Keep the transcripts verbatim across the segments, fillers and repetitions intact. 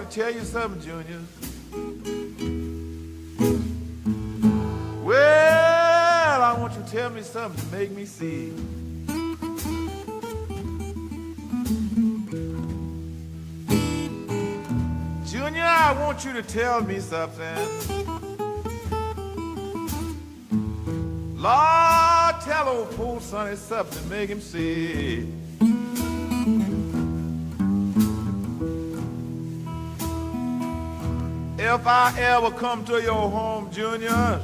to tell you something, Junior. Well, I want you to tell me something to make me see. Junior, I want you to tell me something. Lord, tell old poor Sonny something to make him see. If I ever come to your home, Junior,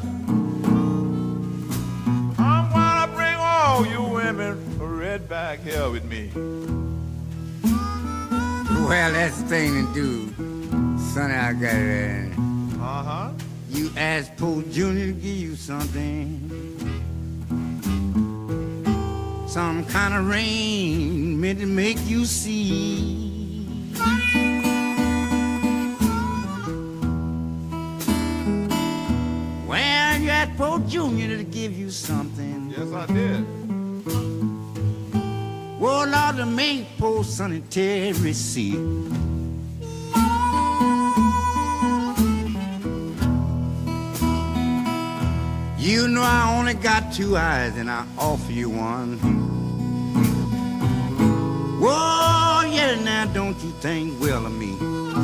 I'm gonna bring all you women right back here with me. Well, that's the thing to do, Sonny. I got it. Uh-huh. You ask poor Junior to give you something, some kind of rain meant to make you see. Well, you asked poor Junior to give you something. Yes, I did. Well, Lord, to make poor Sonny Terry see. You know I only got two eyes and I offer you one. Whoa, yeah, now don't you think well of me.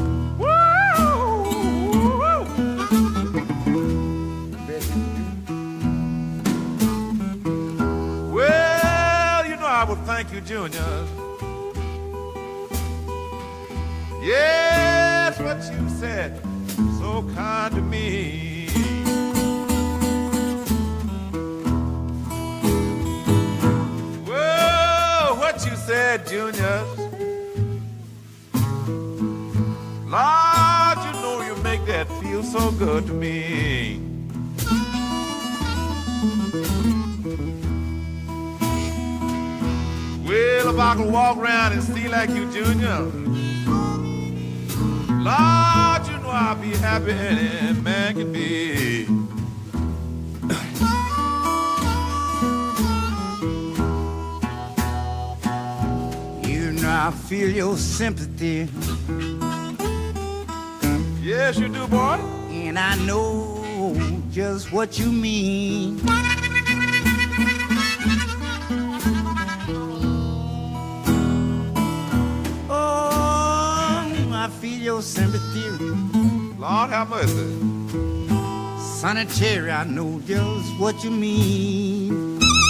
Well, you know I would thank you, Junior. Yes, what you said, so kind to me. What you said, Junior. Lord, you know you make that feel so good to me. Well, if I could walk around and see like you, Junior, Lord, you know I'll be happy any man can be. I feel your sympathy. Yes, you do, boy. And I know just what you mean. Oh, I feel your sympathy. Lord have mercy. Sonny Terry, I know just what you mean.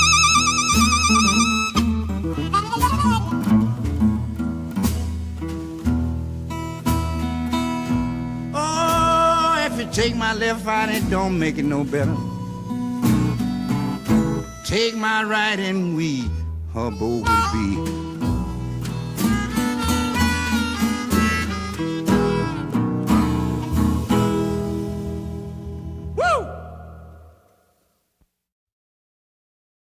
Take my left eye and it don't make it no better. Take my right and we, her both would be.